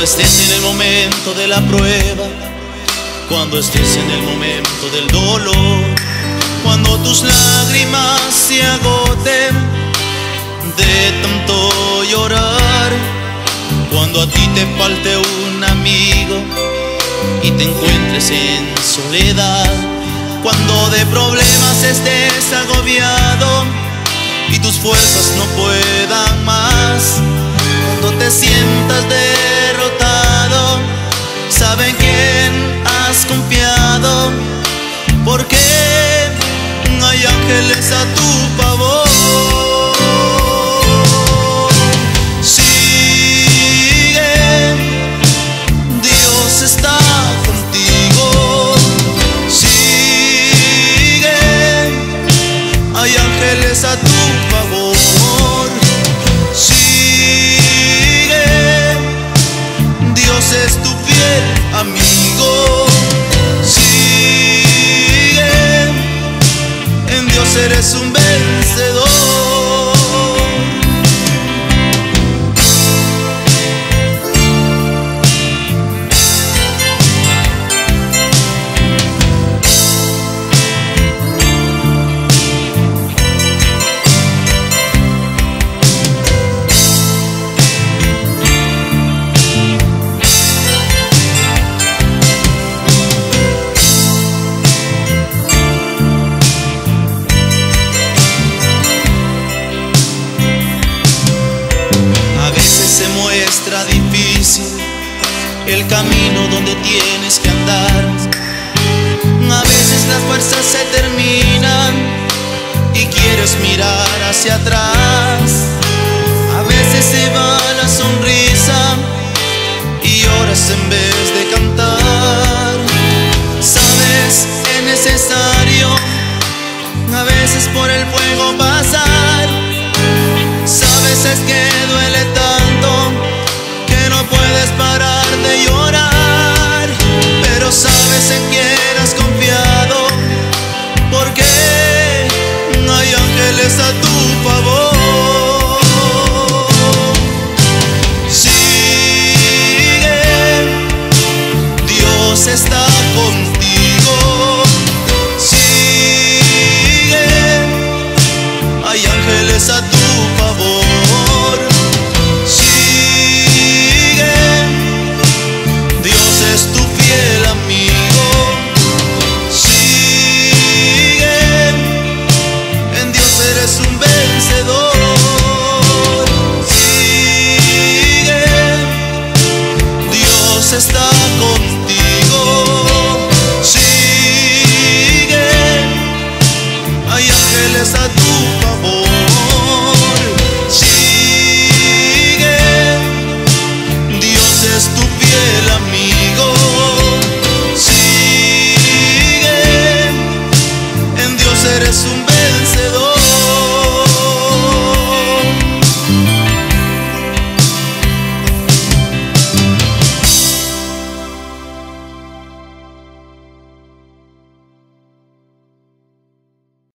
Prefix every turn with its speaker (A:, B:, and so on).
A: estés en el momento de la prueba, cuando estés en el momento del dolor, cuando tus lágrimas se agoten de tanto llorar, cuando a ti te falte un amigo y te encuentres en soledad, cuando de problemas estés agobiado y tus fuerzas no puedan más, cuando te sientas derrotado, sabe en quién has confiado, porque hay ángeles a tu favor. Sigue, Dios está contigo. Sigue, hay ángeles a tu favor. Dios es tu fiel amigo. Sigue, en Dios eres un vencedor. Difícil el camino donde tienes que andar. A veces las fuerzas se terminan y quieres mirar hacia atrás. A veces se va